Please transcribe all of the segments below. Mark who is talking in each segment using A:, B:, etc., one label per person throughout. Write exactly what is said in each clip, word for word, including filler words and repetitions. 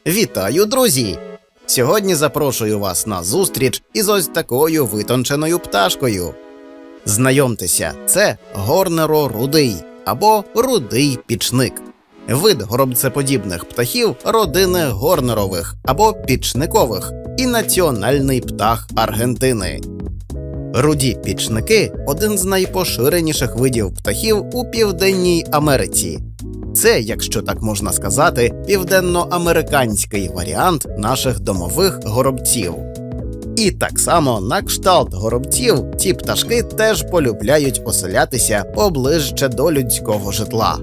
A: Вітаю, друзі! Сьогодні запрошую вас на зустріч із ось такою витонченою пташкою. Знайомтеся, це горнеро-рудий або рудий пічник. Вид горобцеподібних птахів родини горнерових або пічникових і національний птах Аргентини. Руді пічники – один з найпоширеніших видів птахів у Південній Америці. Це, якщо так можна сказати, південноамериканський варіант наших домових горобців. І так само на кшталт горобців ці пташки теж полюбляють оселятися поближче до людського житла.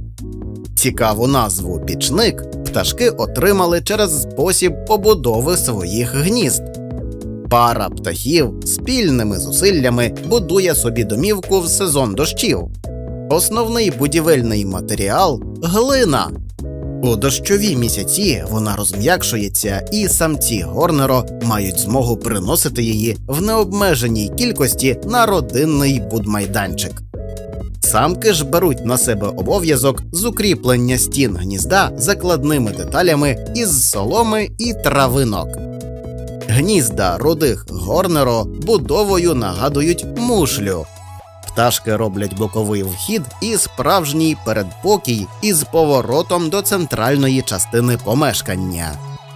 A: Цікаву назву «пічник» пташки отримали через спосіб побудови своїх гнізд. Пара птахів спільними зусиллями будує собі домівку в сезон дощів. Основний будівельний матеріал – глина. У дощові місяці вона розм'якшується, і самці горнеро мають змогу приносити її в необмеженій кількості на родинний будмайданчик. Самки ж беруть на себе обов'язок з укріплення стін гнізда закладними деталями із соломи і травинок. Гнізда рудих горнеро будовою нагадують мушлю. Пташки роблять боковий вхід і справжній передпокій із поворотом до центральної частини помешкання.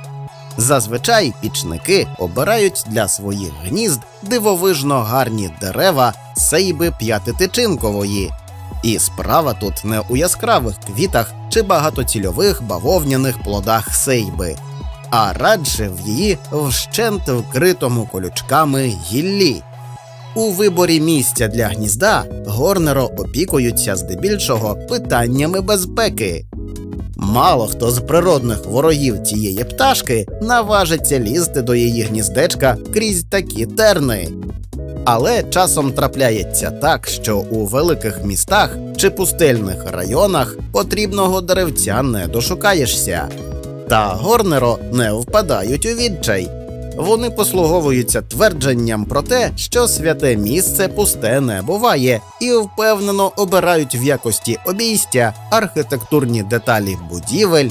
A: Зазвичай пічники обирають для своїх гнізд дивовижно гарні дерева сейби п'ятитичинкової. І справа тут не у яскравих квітах чи багатоцільових бавовняних плодах сейби, а радше в її вщент вкритому колючками гіллі. У виборі місця для гнізда горнеро опікуються здебільшого питаннями безпеки. Мало хто з природних ворогів цієї пташки наважиться лізти до її гніздечка крізь такі терни. Але часом трапляється так, що у великих містах чи пустельних районах потрібного деревця не дошукаєшся. Та горнеро не впадають у відчай. Вони послуговуються твердженням про те, що святе місце пусте не буває, і впевнено обирають в якості обійстя архітектурні деталі будівель,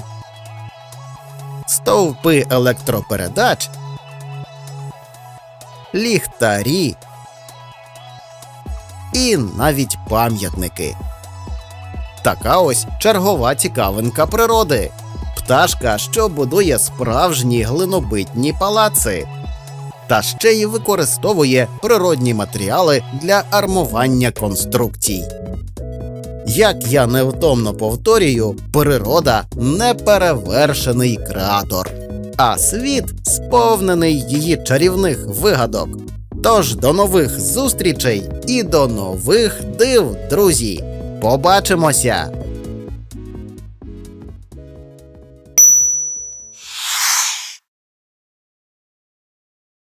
A: стовпи електропередач, ліхтарі і навіть пам'ятники. Така ось чергова цікавинка природи. Пташка, що будує справжні глинобитні палаци. Та ще й використовує природні матеріали для армування конструкцій. Як я невтомно повторюю, природа – неперевершений креатор, а світ сповнений її чарівних вигадок. Тож до нових зустрічей і до нових див, друзі! Побачимося!